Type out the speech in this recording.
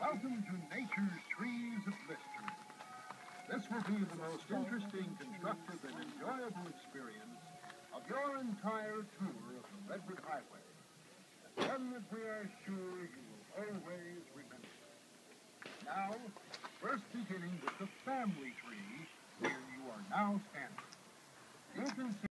Welcome to Nature's Trees of Mystery. This will be the most interesting, constructive, and enjoyable experience of your entire tour of the Redwood Highway. And one that we are sure you will always remember. Now, first beginning with the family tree where you are now standing. You can see